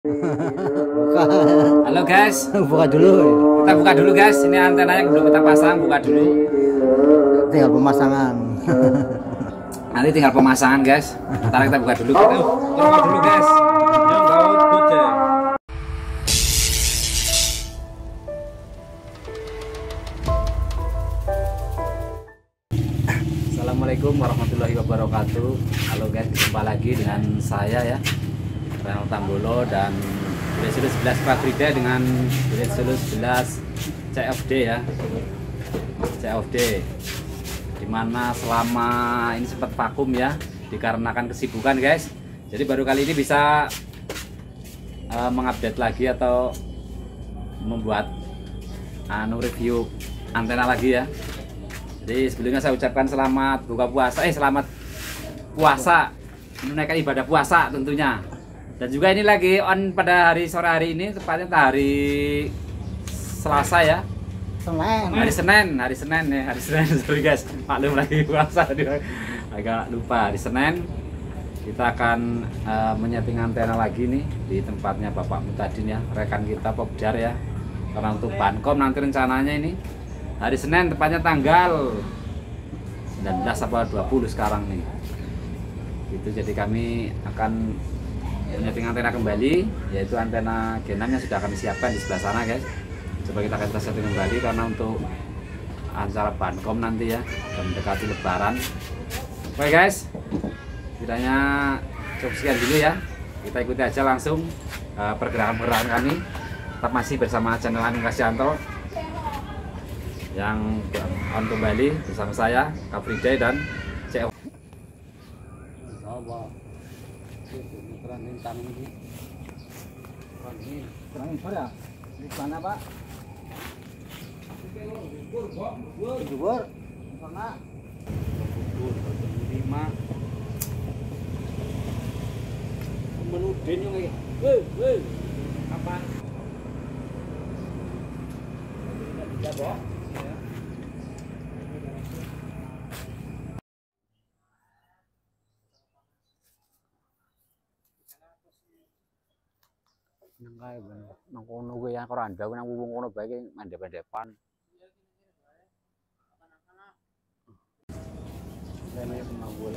Buka. Halo guys, Buka dulu. kita buka dulu guys. Ini antenanya belum kita pasang, buka dulu. Tinggal pemasangan. Nanti tinggal pemasangan guys. Ntar kita buka dulu. Kita buka dulu guys. Yang gaut bocah. Assalamualaikum warahmatullahi wabarakatuh. Halo guys, jumpa lagi dengan saya ya, Renal Tambolo dan Unit Sulus 11 Pak Frida dengan Unit Sulus 11 CFD ya. CFD dimana selama ini sempat vakum ya dikarenakan kesibukan guys. Jadi baru kali ini bisa mengupdate lagi atau membuat review antena lagi ya. Jadi sebelumnya saya ucapkan selamat buka puasa, selamat puasa, menunaikan ibadah puasa tentunya. Dan juga ini lagi on pada hari sore hari ini, tepatnya hari Selasa ya. Hari Senin ya, hari Senin. Sorry guys, maklum lagi puasa, agak lupa. Hari Senin kita akan menyeting antena lagi nih di tempatnya Bapak Mutadin ya, rekan kita Popjar ya. Karena untuk Bankom nanti rencananya ini hari Senin, tepatnya tanggal 19 apa 20 sekarang nih. Itu jadi kami akan menyeting antena kembali, yaitu antena G6 yang sudah kami siapkan di sebelah sana guys. Coba kita akan setting kembali karena untuk acara Bankom nanti ya, dan mendekati Lebaran. Oke guys, kiranya cukup sekian dulu ya. Kita ikuti aja langsung pergerakan kami. Tetap masih bersama channel Anung Kasianto yang on kembali bersama saya, Kak Frida dan CF. Di mana Pak? Jubur. Sana. 5. Menudin yang ini. Woi. Kapan? Tidak boh. Nang kae nang kono kuwi ya ora ndak nang wong kono bae mandep-mandepan. Rene mau bola.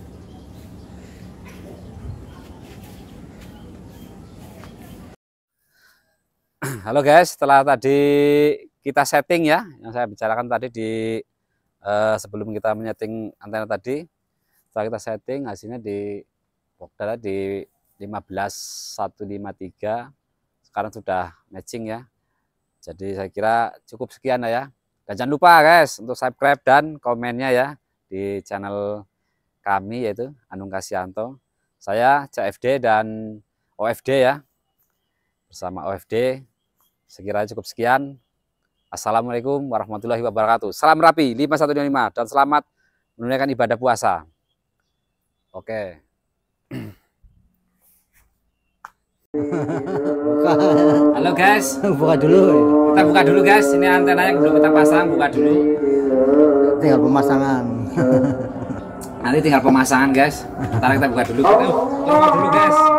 Halo guys, setelah tadi kita setting ya, yang saya bicarakan tadi di sebelum kita menyeting antena tadi, setelah kita setting hasilnya di Pokdala di 15153, sekarang sudah matching ya. Jadi saya kira cukup sekian ya. Dan jangan lupa guys untuk subscribe dan komennya ya di channel kami yaitu Anung Kasianto. Saya CFD dan OFD ya. Bersama OFD, sekiranya cukup sekian. Assalamualaikum warahmatullahi wabarakatuh. Salam rapi 5125 dan selamat menunaikan ibadah puasa. Oke. Buka. Halo guys, Buka dulu. kita buka dulu guys. Ini antenanya belum kita pasang, buka dulu. Tinggal pemasangan. Nanti tinggal pemasangan guys. Ntar kita buka dulu. Kita buka dulu guys.